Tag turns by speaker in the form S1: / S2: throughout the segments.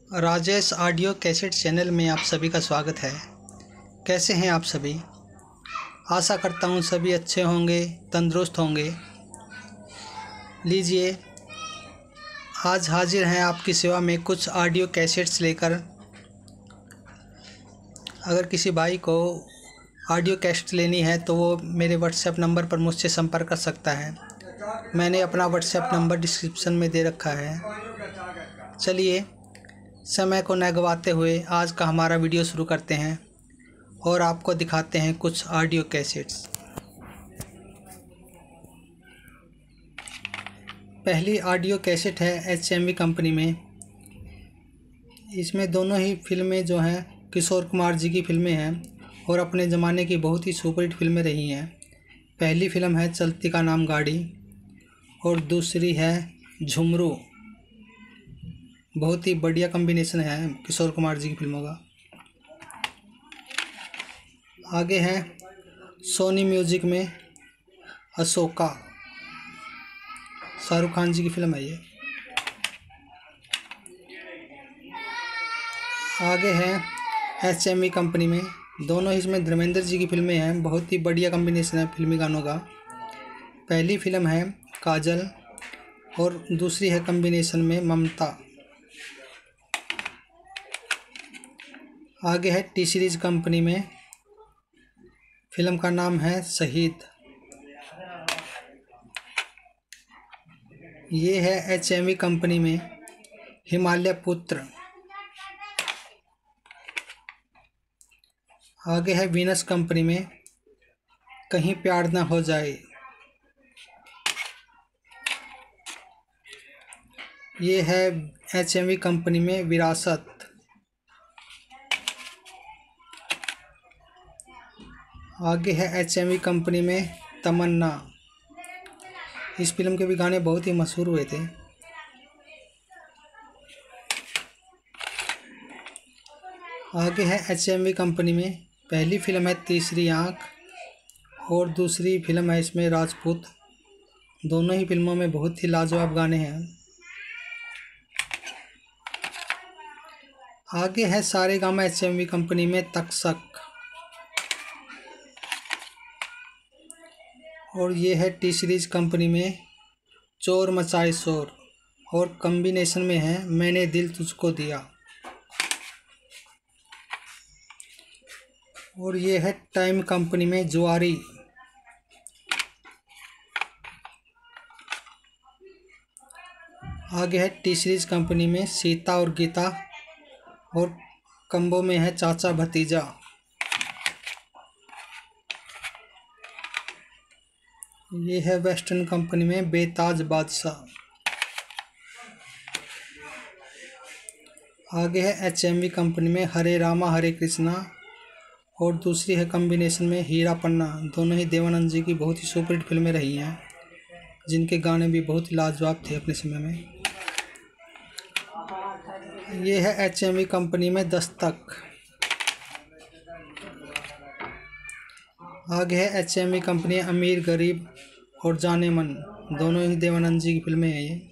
S1: Rajesh audio cassette channel में आप सभी का स्वागत है। कैसे हैं आप सभी? आशा करता हूँ सभी अच्छे होंगे, तंदुरुस्त होंगे। लीजिए, आज हाजिर हैं आपकी सेवा में कुछ ऑडियो कैसेट्स लेकर। अगर किसी भाई को ऑडियो कैसेट लेनी है तो वो मेरे व्हाट्सएप नंबर पर मुझसे संपर्क कर सकता है। मैंने अपना व्हाट्सएप नंबर डिस्क्रिप्शन में दे रखा है। चलिए, समय को न गवाते हुए आज का हमारा वीडियो शुरू करते हैं और आपको दिखाते हैं कुछ ऑडियो कैसेट्स। पहली ऑडियो कैसेट है HMV कंपनी में। इसमें दोनों ही फिल्में जो हैं किशोर कुमार जी की फिल्में हैं और अपने ज़माने की बहुत ही सुपरहिट फिल्में रही हैं। पहली फिल्म है चलती का नाम गाड़ी और दूसरी है झुमरू। बहुत ही बढ़िया कॉम्बिनेशन है किशोर कुमार जी की फिल्मों का। आगे है सोनी म्यूजिक में अशोका, शाहरुख खान जी की फिल्म है ये। आगे है HMV कंपनी में, दोनों ही इसमें धर्मेंद्र जी की फिल्में हैं। बहुत ही बढ़िया कॉम्बिनेशन है फिल्मी गानों का। पहली फिल्म है काजल और दूसरी है कॉम्बिनेशन में ममता। आगे है टी सीरीज कंपनी में, फिल्म का नाम है शहीद। ये है HMV कंपनी में हिमालय पुत्र। आगे है वीनस कंपनी में कहीं प्यार ना हो जाए। ये है HMV कंपनी में विरासत। आगे है HMV कंपनी में तमन्ना। इस फिल्म के भी गाने बहुत ही मशहूर हुए थे। आगे है HMV कंपनी में, पहली फिल्म है तीसरी आँख और दूसरी फिल्म है इसमें राजपूत। दोनों ही फिल्मों में बहुत ही लाजवाब गाने हैं। आगे है सारेगामा HMV कंपनी में तक्षक और ये है टी सीरीज कंपनी में चोर मचाए शोर और कॉम्बिनेशन में है मैंने दिल तुझको दिया। और ये है टाइम कंपनी में जुआरी। आगे है टी सीरीज कंपनी में सीता और गीता और कम्बो में है चाचा भतीजा। ये है वेस्टर्न कंपनी में बेताज बादशाह। आगे है HMV कंपनी में हरे रामा हरे कृष्णा और दूसरी है कॉम्बिनेशन में हीरा पन्ना। दोनों ही देवानंद जी की बहुत ही सुपरहिट फिल्में रही हैं, जिनके गाने भी बहुत ही लाजवाब थे अपने समय में। ये है HMV कंपनी में दस्तक। आगे है HMV कंपनी अमीर गरीब और जाने मन। दोनों ही देवानंद जी की फिल्में हैं ये।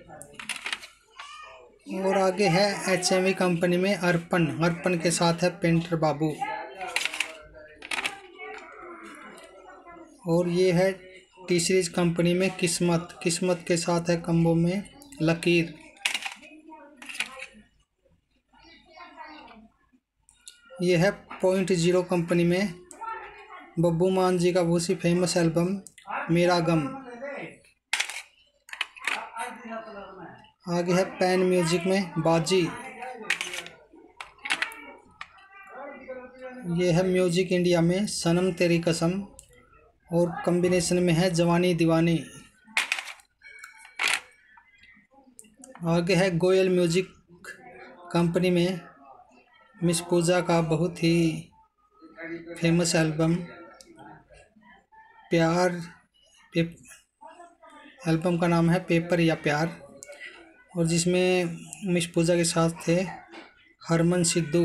S1: और आगे है HMV कंपनी में अर्पण। अर्पण के साथ है पेंटर बाबू। और ये है टी सीरीज कंपनी में किस्मत। किस्मत के साथ है कम्बो में लकीर। ये है .0 कंपनी में बब्बू मान जी का बहुत ही फेमस एल्बम मेरा गम। आगे है पैन म्यूजिक में बाजी। ये है म्यूजिक इंडिया में सनम तेरी कसम और कॉम्बिनेशन में है जवानी दीवानी। आगे है गोयल म्यूजिक कंपनी में मिस पूजा का बहुत ही फेमस एल्बम प्यार। एल्बम का नाम है पेपर या प्यार और जिसमें मिस पूजा के साथ थे हरमन सिद्धू।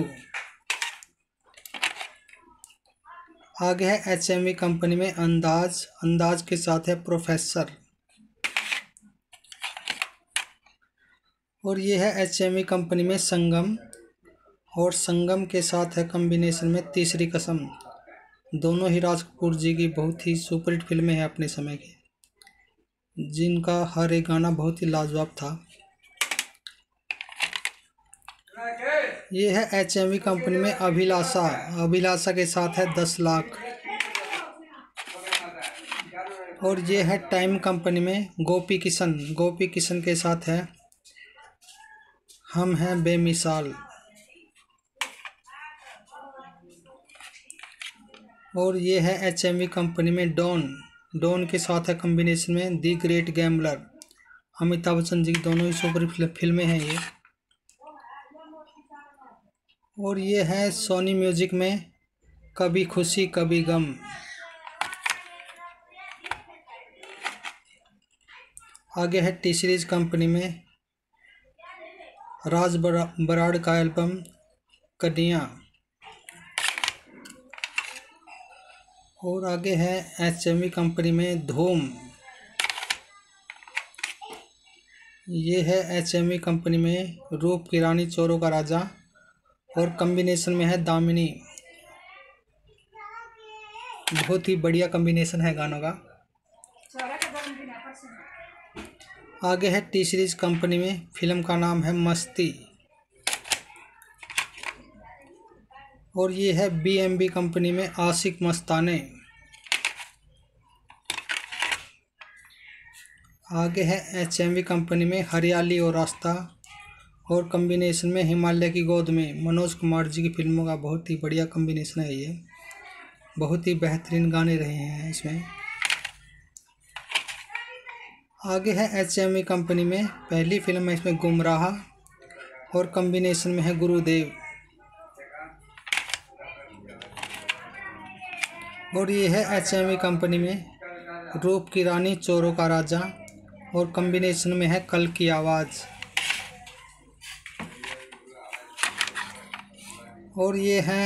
S1: आगे है HMV कंपनी में अंदाज। अंदाज के साथ है प्रोफेसर। और ये है HMV कंपनी में संगम, और संगम के साथ है कॉम्बिनेशन में तीसरी कसम। दोनों ही राज कपूर जी की बहुत ही सुपरहिट फिल्में हैं अपने समय की, जिनका हर एक गाना बहुत ही लाजवाब था। ये है HMV कंपनी में अभिलाषा, अभिलाषा के साथ है 10 लाख। और ये है टाइम कंपनी में गोपी किशन, गोपी किशन के साथ है हम हैं बेमिसाल। और ये है HMV कंपनी में डॉन, डॉन के साथ है कॉम्बिनेशन में the Great Gambler. Amitabh Bachchan ji की दोनों ही सुपर फिल्में हैं ये। और ये है सोनी म्यूजिक में कभी खुशी कभी गम। आगे है टी सीरीज कंपनी में राज बराड़ का एल्बम कन्या। और आगे है HMV कंपनी में धूम। ये है HMV कंपनी में रूप की रानी चोरों का राजा, और कॉम्बिनेशन में है दामिनी। बहुत ही बढ़िया कॉम्बिनेशन है गानों का। आगे है टी सीरीज कंपनी में, फिल्म का नाम है मस्ती। और ये है BMB कंपनी में आशिक मस्ताने। आगे है HMV कंपनी में हरियाली और रास्ता, और कॉम्बिनेशन में हिमालय की गोद में। मनोज कुमार जी की फिल्मों का बहुत ही बढ़िया कॉम्बिनेशन है ये, बहुत ही बेहतरीन गाने रहे हैं इसमें। आगे है HMV कंपनी में पहली फिल्म है इसमें गुमराह, और कॉम्बिनेशन में है गुरुदेव। और ये है HMV कंपनी में रूप की रानी चोरों का राजा, और कॉम्बिनेशन में है कल की आवाज़। और ये है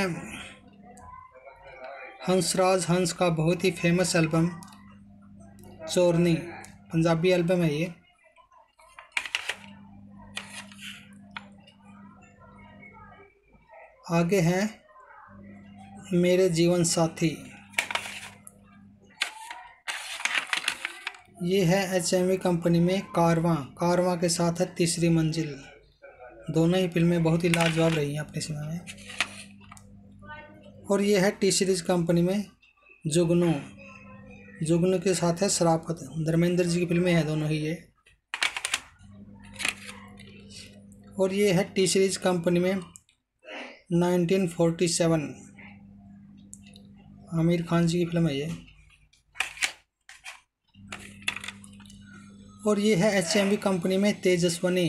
S1: हंसराज हंस का बहुत ही famous album Chorni, Punjabi album है ये। आगे है मेरे जीवन साथी। ये है HMV कंपनी में कारवां, कारवां के साथ है तीसरी मंजिल। दोनों ही फिल्में बहुत ही लाजवाब रही हैं अपने समय में। और ये है टी सीरीज कंपनी में जुगनू, जुगनू के साथ है शराफत। धर्मेंद्र जी की फिल्में हैं दोनों ही ये। और ये है टी सीरीज कंपनी में 1947, आमिर खान जी की फिल्म है ये। और ये है HMV कंपनी में तेजस्वनी।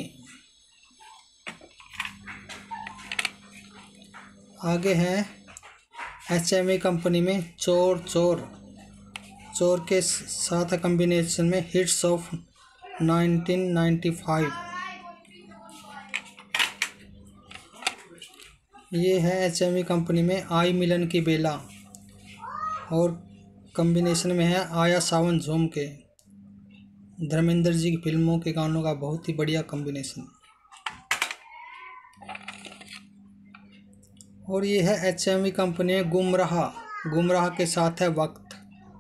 S1: आगे है HMV कंपनी में चोर चोर, चोर के साथ कॉम्बिनेशन में हिट्स ऑफ 1995। ये है HMV कंपनी में आई मिलन की बेला, और कॉम्बिनेशन में है आया सावन झूम के। धर्मेंद्र जी की फिल्मों के गानों का बहुत ही बढ़िया कॉम्बिनेशन। और ये है HMV कंपनी में गुमराह, गुमराह के साथ है वक्त।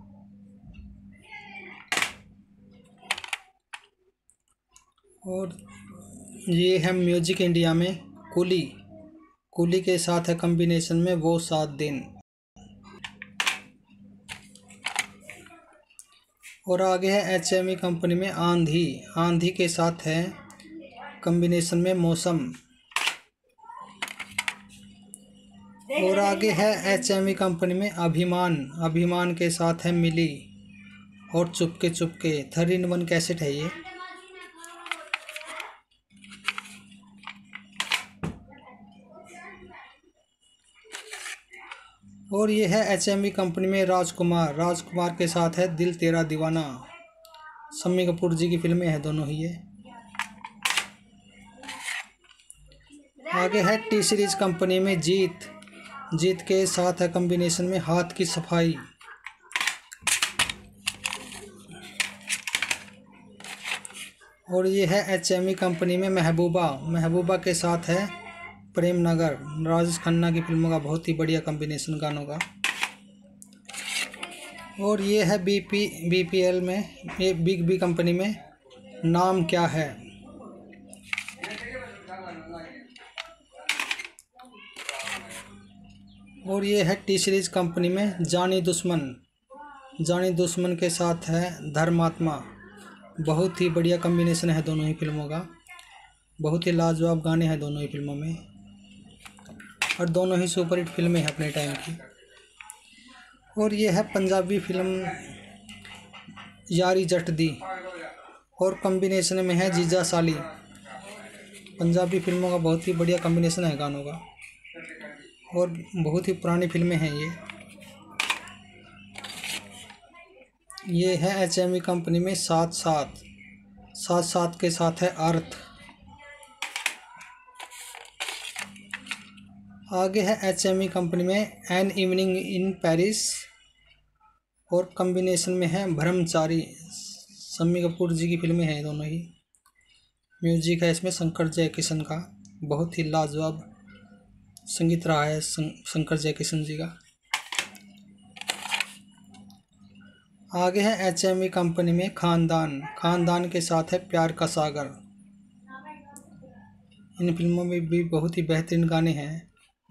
S1: और ये है म्यूजिक इंडिया में कुली, कुली के साथ है कॉम्बिनेशन में वो 7 दिन। और आगे है HMV कंपनी में आंधी, आंधी के साथ है कॉम्बिनेशन में मौसम। और आगे है HMV कंपनी में अभिमान, अभिमान के साथ है मिली, और चुपके चुपके 3-in-1 कैसेट है ये। और ये है HMV कंपनी में राजकुमार, राजकुमार के साथ है दिल तेरा दीवाना। शम्मी कपूर जी की फिल्में हैं दोनों ही ये। आगे है टी सीरीज कंपनी में जीत, जीत के साथ है कॉम्बिनेशन में हाथ की सफाई। और और ये है HME कंपनी में महबूबा के साथ है प्रेम नगर। राजेश खन्ना की फिल्मों का बहुत ही बढ़िया कॉम्बिनेशन गानों का। और ये है BPL में, ये बिग बी कंपनी में नाम क्या है। और ये है टी सीरीज कंपनी में जानी दुश्मन के साथ है धर्मात्मा। बहुत ही बढ़िया कॉम्बिनेशन है दोनों ही फिल्मों का। बहुत ही लाजवाब गाने हैं दोनों ही फिल्मों में और दोनों ही सुपरहिट फिल्में हैं अपने टाइम की। और ये है पंजाबी फिल्म यारी जट दी और कॉम्बिनेशन में है जीजा साली। पंजाबी फिल्मों का बहुत ही बढ़िया कॉम्बिनेशन है गानों का और बहुत ही पुरानी फिल्में हैं ये। ये है HME कंपनी में साथ के साथ है अर्थ। आगे है HME कंपनी में एन इवनिंग इन पेरिस और कॉम्बिनेशन में है ब्रह्मचारी। शम्मी कपूर जी की फिल्में हैं दोनों ही। म्यूजिक है इसमें शंकर जयकिशन का। बहुत ही लाजवाब संगीत रहा है शंकर जयकिशन जी का। आगे है HME कंपनी में खानदान के साथ है प्यार का सागर। इन फिल्मों में भी बहुत ही बेहतरीन गाने हैं।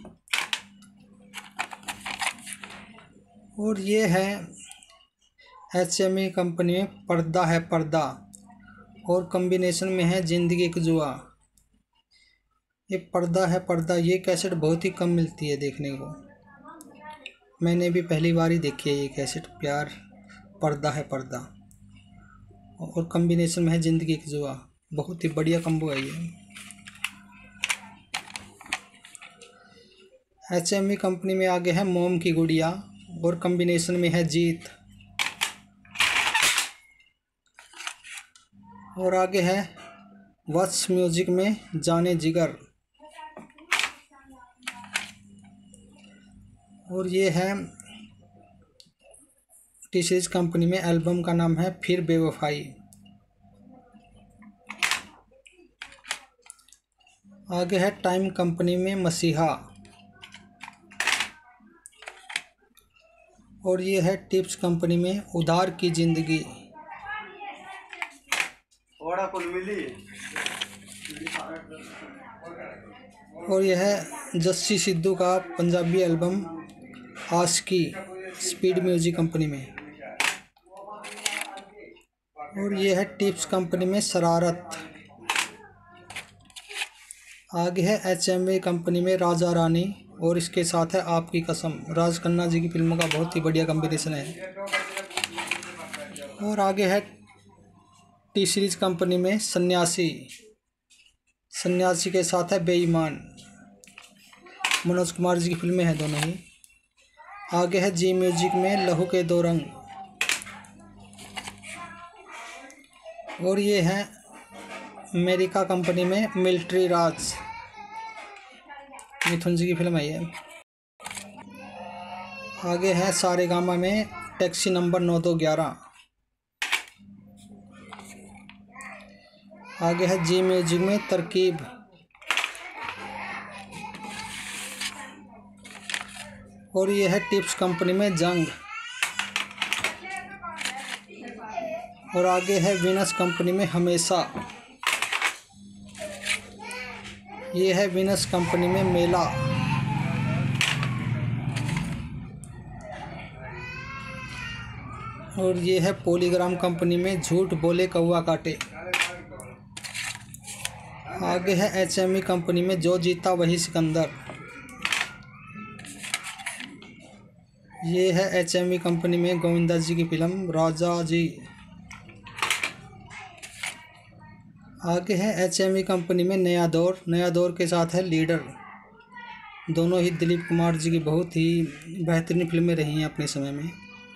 S1: और ये है HME कंपनी में पर्दा है पर्दा और कॉम्बिनेशन में है जिंदगी एक जुआ। ये पर्दा है पर्दा, ये कैसेट बहुत ही कम मिलती है देखने को। मैंने भी पहली बार ही देखी है ये कैसेट, पर्दा है पर्दा और कॉम्बिनेशन में है जिंदगी एक जुआ। बहुत ही बढ़िया कम्बो है ये। HME कंपनी में आगे है मोम की गुड़िया और कॉम्बिनेशन में है जीत। और आगे है वत्स म्यूजिक में जाने जिगर। और ये है टी सीरीज कंपनी में, एल्बम का नाम है फिर बेवफाई। आगे है टाइम कंपनी में मसीहा। और ये है टिप्स कंपनी में उधार की जिंदगी। और यह है जस्सी सिद्धू का Punjabi album Aashiqui, Speed Music company में। और ये है टिप्स कंपनी में शरारत। आगे है HME कंपनी में राजा रानी और इसके साथ है आपकी कसम। राज खन्ना जी की फिल्मों का बहुत ही बढ़िया कॉम्बिनेशन है। और आगे है टी सीरीज कंपनी में सन्यासी के साथ है बेईमान। मनोज कुमार जी की फिल्में हैं दोनों ही। आगे है जी म्यूजिक में लहू के दो रंग। और ये है अमेरिका कंपनी में मिलिट्री राज, मिथुन जी की फिल्म है ये। आगे है सारेगामा में टैक्सी नंबर 9211। आगे है जी म्यूजिक में तरकीब। और ये है टिप्स कंपनी में जंग। और आगे है वीनस कंपनी में हमेशा। ये है वीनस कंपनी में मेला। और ये है पॉलीग्राम कंपनी में झूठ बोले कौवा काटे। आगे है HME कंपनी में जो जीता वही सिकंदर। ये है HME कंपनी में गोविंदा जी की फिल्म राजा जी। आगे है HME कंपनी में नया दौर के साथ है लीडर। दोनों ही दिलीप कुमार जी की बहुत ही बेहतरीन फिल्में रही हैं अपने समय में।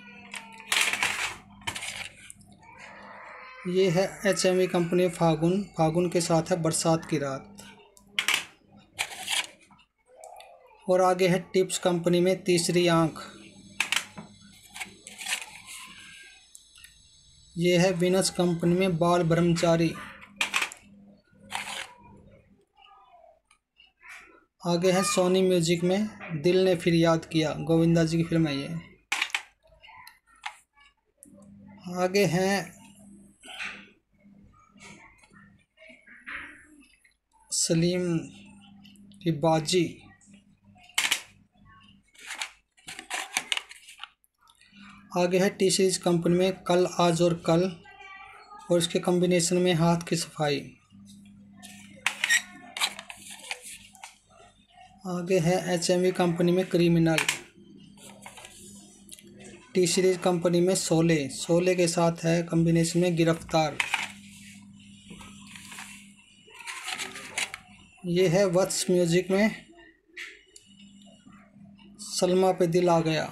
S1: ये है HME कंपनी फागुन के साथ है बरसात की रात। और आगे है टिप्स कंपनी में तीसरी आंख। ये है वीनस कंपनी में बाल ब्रह्मचारी। आगे है सोनी म्यूजिक में दिल ने फिर याद किया, गोविंदा जी की फिल्म है ये। आगे हैं सलीम की बाजी। आगे है टी सीरीज कंपनी में कल आज और कल, और इसके कॉम्बिनेशन में हाथ की सफाई। आगे है HMV कंपनी में क्रिमिनल। टी सीरीज कंपनी में शोले, शोले के साथ है कॉम्बिनेशन में गिरफ्तार। ये है वत्स म्यूजिक में सलमा पे दिल आ गया।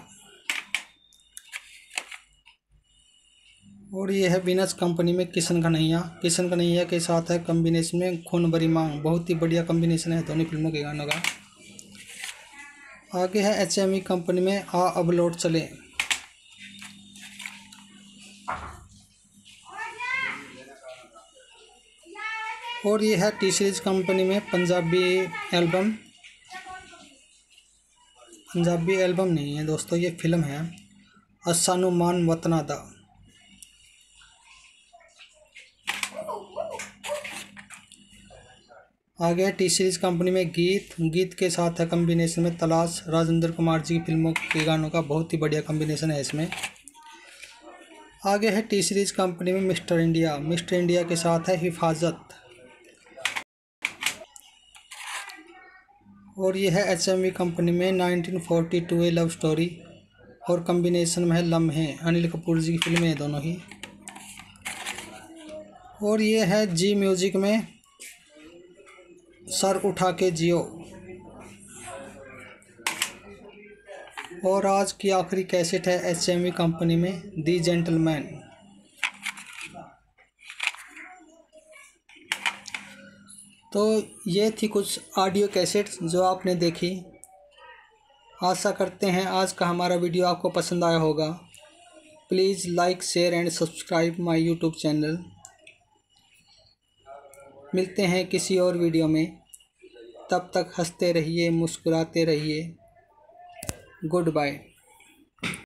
S1: और ये है वीनस कंपनी में किशन कन्हैया, किशन कन्हैया के साथ है कॉम्बिनेशन में खून भरी मांग। बहुत ही बढ़िया कॉम्बिनेशन है दोनों फिल्मों के गानों का। आगे है HMV कंपनी में आ अब लौट चले। और ये है टी सीरीज कंपनी में पंजाबी एल्बम नहीं है दोस्तों, ये फिल्म है असानू मान वतना दा। आगे टी सीरीज कंपनी में गीत के साथ है कॉम्बिनेशन में तलाश, राजेंद्र कुमार जी की फिल्मों के गानों का बहुत ही बढ़िया कॉम्बिनेशन है इसमें। आगे है टी सीरीज कंपनी में मिस्टर इंडिया के साथ है हिफाजत। और ये है HMV कंपनी में 1942 ए लव स्टोरी, और कॉम्बिनेशन में है लम्हे, अनिल कपूर जी की फिल्में हैं दोनों ही। और ये है जी म्यूजिक में सर उठा के जियो। और आज की आखिरी कैसेट है HMV कंपनी में दी जेंटलमैन। तो ये थी कुछ ऑडियो कैसेट जो आपने देखी। आशा करते हैं आज का हमारा वीडियो आपको पसंद आया होगा। Please like share and subscribe my YouTube channel. मिलते हैं किसी और वीडियो में, तब तक हंसते रहिए, मुस्कुराते रहिए। Good bye.